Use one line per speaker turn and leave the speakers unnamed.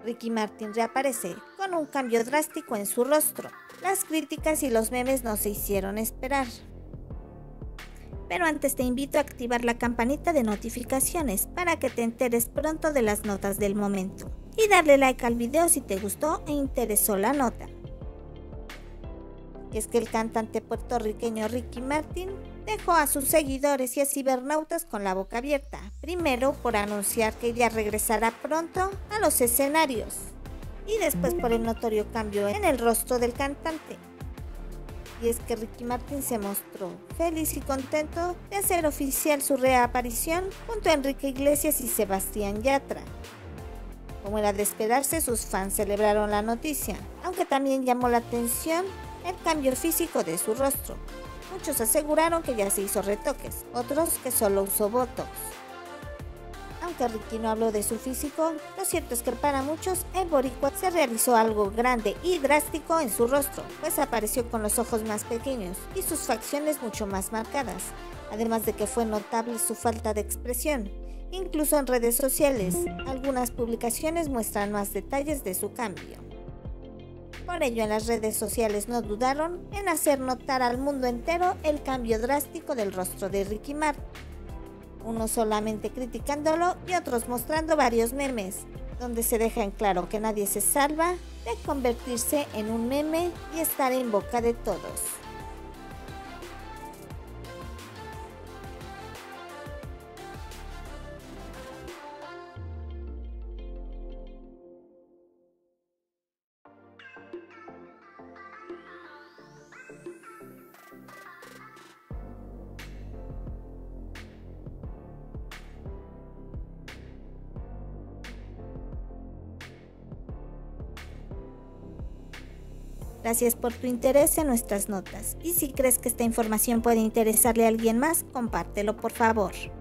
Ricky Martin reaparece con un cambio drástico en su rostro. Las críticas y los memes no se hicieron esperar. Pero antes te invito a activar la campanita de notificaciones para que te enteres pronto de las notas del momento. Y darle like al video si te gustó e interesó la nota. Es que el cantante puertorriqueño Ricky Martin dejó a sus seguidores y a cibernautas con la boca abierta, primero por anunciar que ya regresará pronto a los escenarios, y después por el notorio cambio en el rostro del cantante. Y es que Ricky Martin se mostró feliz y contento de hacer oficial su reaparición junto a Enrique Iglesias y Sebastián Yatra. Como era de esperarse, sus fans celebraron la noticia, aunque también llamó la atención el cambio físico de su rostro. Muchos aseguraron que ya se hizo retoques, otros que solo usó botox. Aunque Ricky no habló de su físico, lo cierto es que para muchos el boricua se realizó algo grande y drástico en su rostro, pues apareció con los ojos más pequeños y sus facciones mucho más marcadas, además de que fue notable su falta de expresión. Incluso en redes sociales, algunas publicaciones muestran más detalles de su cambio. Por ello, en las redes sociales no dudaron en hacer notar al mundo entero el cambio drástico del rostro de Ricky Martin. Unos solamente criticándolo y otros mostrando varios memes, donde se deja en claro que nadie se salva de convertirse en un meme y estar en boca de todos. Gracias por tu interés en nuestras notas, y si crees que esta información puede interesarle a alguien más, compártelo por favor.